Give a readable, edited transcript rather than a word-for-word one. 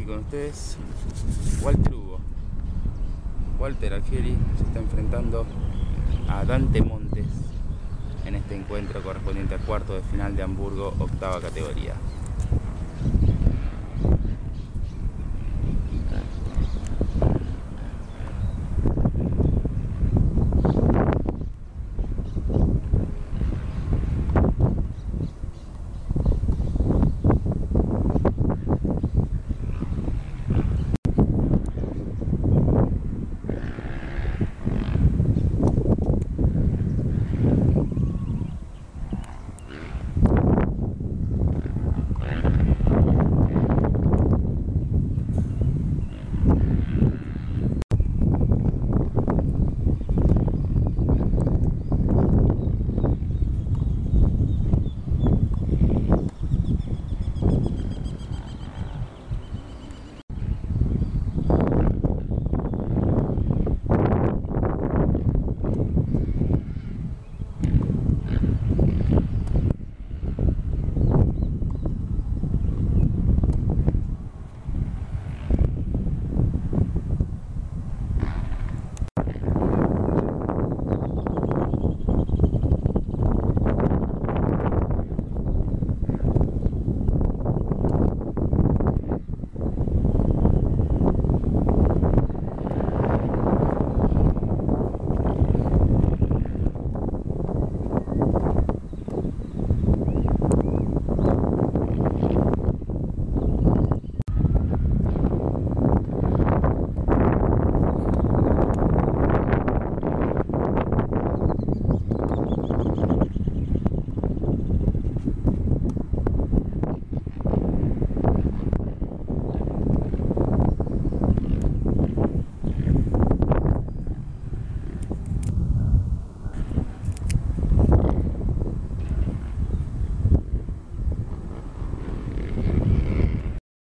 con ustedes Walter Hugo. Walter Alfieri se está enfrentando a Dante Montes en este encuentro correspondiente a cuarto de final de Hamburgo, octava categoría.